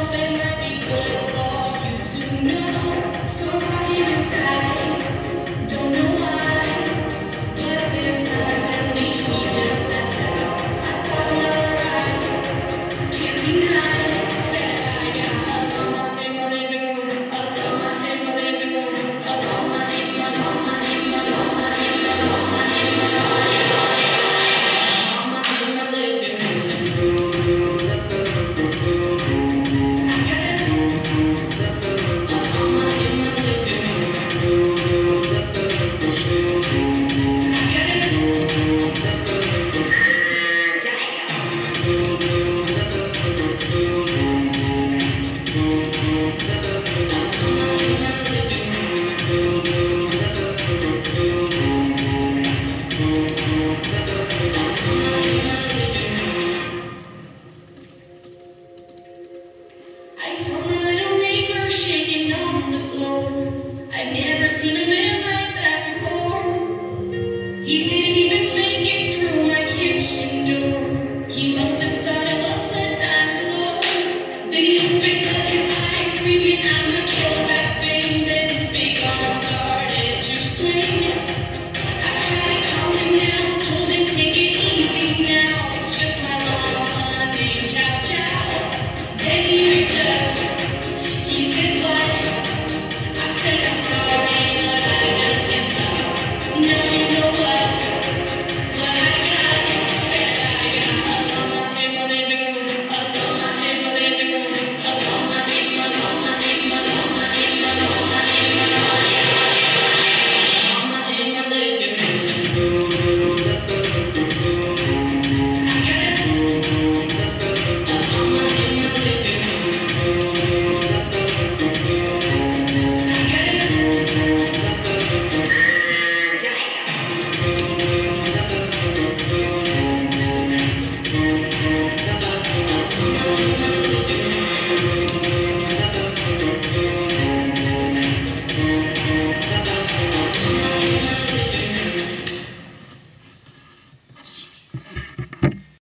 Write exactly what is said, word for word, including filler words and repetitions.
they might be good for you to know. So right inside, don't know why, but this suddenly he just asked out. I thought alright, can't deny that I got a love in my living room, a love in my living room, a love in my, love my in my, love my in my, love my in my, love my in my living room. I got a love in my living room. I I saw my little neighbor shaking on the floor. I'd never seen a man like that before. He didn't even make it through my kitchen door. He must have thought I was a dinosaur. Then he opened up his eyes, screaming, "I'ma kill that thing." Then his big arm started to swing. I tried to calm him down, told him, "Take it easy now. It's just my llama named Chow Chow." Then he raised up. He said, "What?" I said, "I'm sorry, but I just can't stop." Now you know what? What I got? That I got a llama in my living room, a llama in my living room, a llama in my, llama in my, llama in my, llama in my, llama in my living room. I got a llama in my living room. I got a